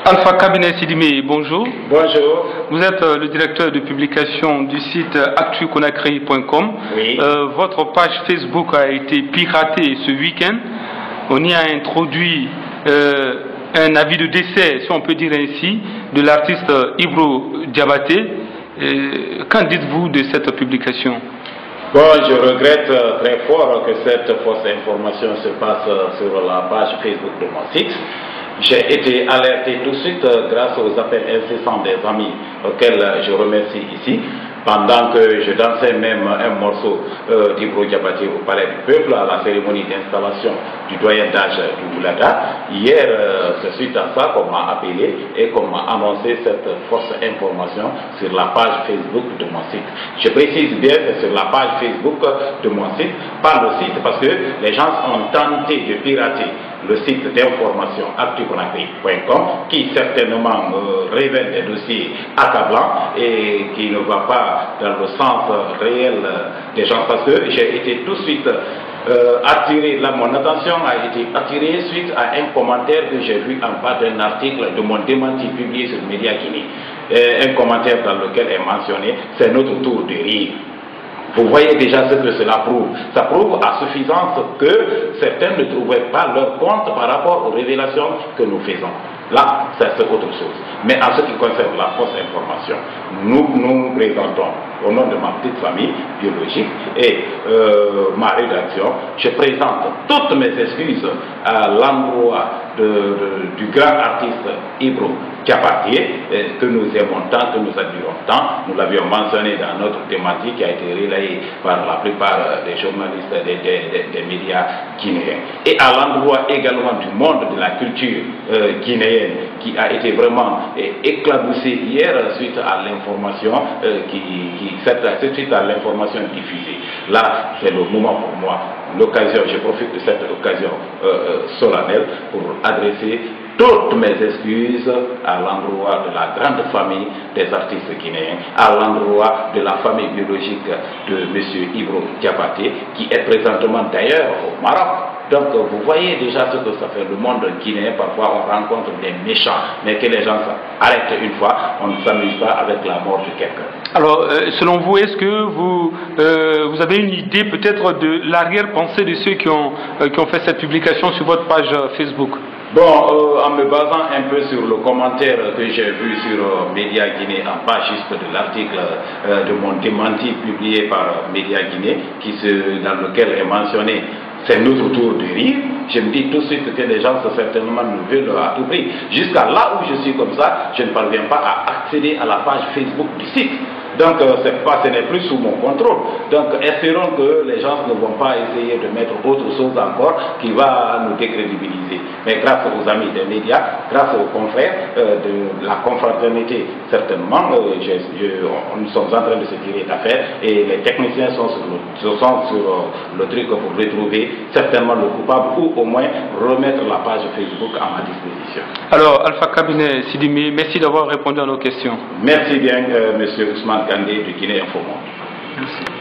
Alpha Cabinet Sidimé, bonjour. Bonjour. Vous êtes le directeur de publication du site actuconakry.com. Oui. Votre page Facebook a été piratée ce week-end. On y a introduit un avis de décès, si on peut dire ainsi, de l'artiste Ibro Diabaté. Qu'en dites-vous de cette publication? Bon, je regrette très fort que cette fausse information se passe sur la page Facebook de mon site. J'ai été alerté tout de suite grâce aux appels incessants des amis auxquels je remercie ici, pendant que je dansais même un morceau d'Ibro Diabaté au Palais du Peuple à la cérémonie d'installation du doyen d'âge du Boulada. Hier, c'est suite à ça qu'on m'a appelé et qu'on m'a annoncé cette fausse information sur la page Facebook de mon site. Je précise bien que sur la page Facebook de mon site, pas le site, parce que les gens ont tenté de pirater le site d'information actuconakry.com qui certainement révèle des dossiers accablants et qui ne va pas dans le sens réel des gens, parce que j'ai été tout de suite attiré, là mon attention a été attirée suite à un commentaire que j'ai vu en bas d'un article de mon démenti publié sur Média Guinée, un commentaire dans lequel est mentionné « c'est notre tour de rire ». Vous voyez déjà ce que cela prouve. Ça prouve à suffisance que certains ne trouvaient pas leur compte par rapport aux révélations que nous faisons. Là, c'est autre chose. Mais en ce qui concerne la fausse information, nous présentons au nom de ma petite famille biologique et ma rédaction, je présente toutes mes excuses à l'endroit du grand artiste Ibro Diabaté, que nous aimons tant, que nous admirons tant. Nous l'avions mentionné dans notre thématique qui a été relayée par la plupart des journalistes des médias guinéens. Et à l'endroit également du monde de la culture guinéenne qui a été vraiment éclaboussé hier suite à l'information suite à l'information diffusée. Là, c'est le moment pour moi, l'occasion, je profite de cette occasion solennelle pour adresser toutes mes excuses à l'endroit de la grande famille des artistes guinéens, à l'endroit de la famille biologique de M. Ibro Diabaté, qui est présentement d'ailleurs au Maroc. Donc vous voyez déjà ce que ça fait le monde guinéen. Parfois on rencontre des méchants, mais que les gens arrêtent une fois, on ne s'amuse pas avec la mort de quelqu'un. Alors selon vous, est-ce que vous avez une idée peut-être de l'arrière-pensée de ceux qui ont fait cette publication sur votre page Facebook? Bon, en me basant un peu sur le commentaire que j'ai vu sur Média Guinée en bas juste de l'article de mon démenti publié par Média Guinée, dans lequel est mentionné c'est notre tour de rire, je me dis tout de suite que les gens certainement nous veulent à tout prix. Jusqu'à là où je suis comme ça, je ne parviens pas à accéder à la page Facebook du site. Donc ce n'est plus sous mon contrôle. Donc espérons que les gens ne vont pas essayer de mettre autre chose encore qui va nous décrédibiliser. Mais grâce aux amis des médias, grâce aux confrères de la confraternité, certainement, nous sommes en train de se tirer d'affaire et les techniciens sont sur le truc pour retrouver certainement le coupable ou au moins remettre la page Facebook à ma disposition. Alors Alpha Cabinet Sidimé, merci d'avoir répondu à nos questions. Merci bien, Monsieur Ousmane Kandé de Guinée Info Monde. Merci.